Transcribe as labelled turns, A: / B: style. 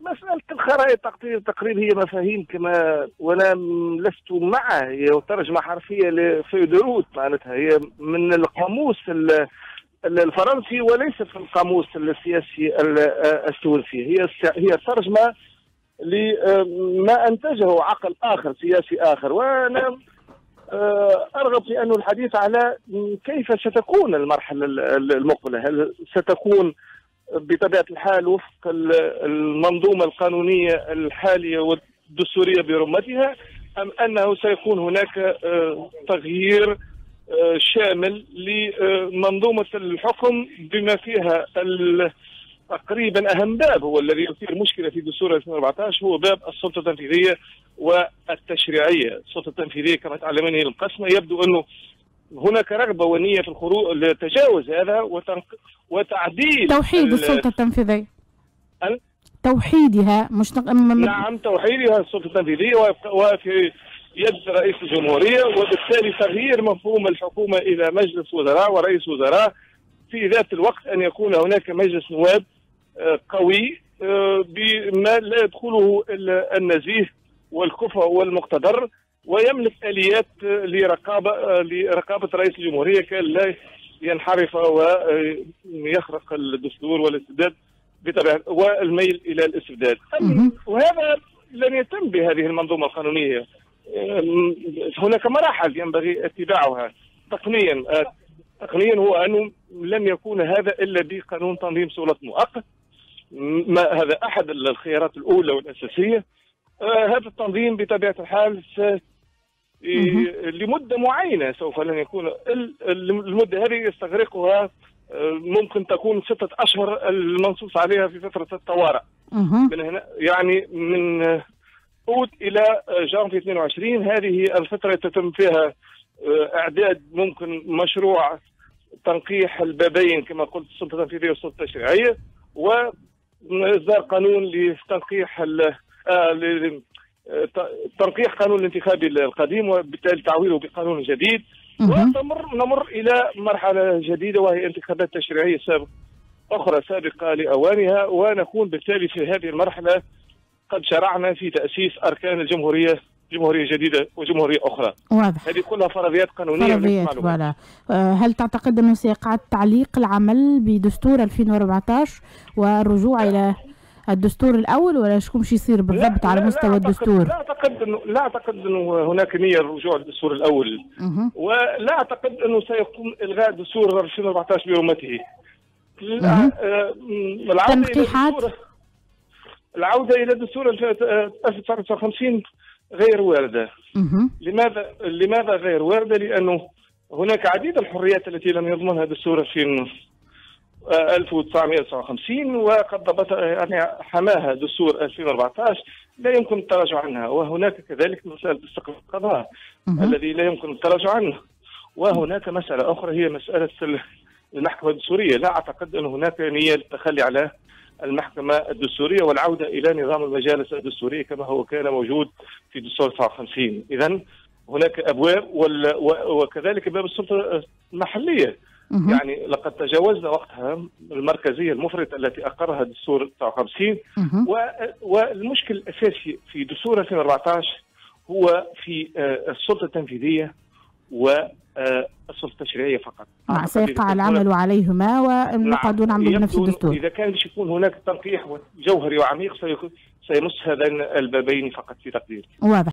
A: مسألة الخرائط تقرير هي مفاهيم كما، وانا لست معه، هي ترجمة حرفية لفيودروت، معناتها هي من القاموس الفرنسي وليس في القاموس السياسي التونسي. هي ترجمة لما أنتجه عقل آخر سياسي آخر. وأنا أرغب في أن الحديث على كيف ستكون المرحلة المقبلة. هل ستكون بطبيعة الحال وفق المنظومة القانونية الحالية والدستورية برمتها، أم أنه سيكون هناك تغيير شامل لمنظومة الحكم بما فيها تقريبا أهم باب هو الذي يثير مشكلة في دستور 2014، هو باب السلطة التنفيذية والتشريعية. السلطة التنفيذية كما تعلمون هي القسمة، يبدو أنه هناك رغبة ونية في الخروج لتجاوز هذا وتعديل
B: توحيد السلطة التنفيذية، توحيدها
A: نعم توحيدها السلطة التنفيذية وفي يد رئيس الجمهورية، وبالتالي تغيير مفهوم الحكومة إلى مجلس وزراء ورئيس وزراء، في ذات الوقت أن يكون هناك مجلس نواب قوي بما لا يدخله إلا النزيه والكفء والمقتدر، ويملك آليات لرقابة رئيس الجمهورية كي لا ينحرف ويخرق الدستور والاستبداد بطبيعة والميل إلى الاستبداد. وهذا لن يتم بهذه المنظومة القانونية. هناك مراحل ينبغي اتباعها تقنيا. هو أنه لن يكون هذا إلا بقانون تنظيم سلطات مؤقت. هذا أحد الخيارات الأولى والأساسية. هذا التنظيم بطبيعة الحال لمدة معينة، سوف لن يكون المدة هذه يستغرقها ممكن تكون 6 أشهر المنصوص عليها في فترة الطوارئ. من هنا يعني من أوت إلى جانفي 22 هذه الفترة تتم فيها إعداد ممكن مشروع تنقيح البابين كما قلت، السلطة التنفيذية والسلطة التشريعية، وإصدار قانون لتنقيح تنقيح قانون الانتخابي القديم وبالتالي تعويضه بقانون جديد، ونمر إلى مرحلة جديدة وهي انتخابات تشريعية أخرى سابقة لأوانها، ونكون بالتالي في هذه المرحلة قد شرعنا في تأسيس أركان الجمهورية، جمهورية جديدة وجمهورية أخرى.
B: واضح.
A: هذه كلها فرضيات قانونية.
B: فرضيات. هل تعتقد أنه سيقع تعليق العمل بدستور 2014 والرجوع إلى الدستور الأول، ولا شكون شي يصير بالضبط على مستوى الدستور؟
A: لا أعتقد أنه هناك نية للرجوع للدستور الأول، ولا أعتقد أنه سيكون إلغاء دستور 2014 برمته. العودة إلى دستور 1959 غير واردة. لماذا غير واردة؟ لأنه هناك عديد الحريات التي لم يضمنها دستور 1959 وقد ضبط يعني حماها دستور 2014 لا يمكن التراجع عنها. وهناك كذلك مسألة استقلال القضاء الذي لا يمكن التراجع عنه. وهناك مسألة أخرى هي مسألة المحكمة الدستورية. لا أعتقد أن هناك نية للتخلي على المحكمة الدستورية والعودة إلى نظام المجالس الدستورية كما هو كان موجود في دستور 59. إذن هناك أبواب وكذلك باب السلطة المحلية. يعني لقد تجاوزنا وقتها المركزية المفرطة التي أقرها دستور 59. والمشكل الأساسي في دستور 2014 هو في السلطة التنفيذية والسلطة التشريعية فقط.
B: سيقع العمل عليهما ونقعدون عم بنفس الدستور.
A: إذا كان يكون هناك تنقيح جوهري وعميق سيمس هذين البابين فقط في تقديري.
B: واضح.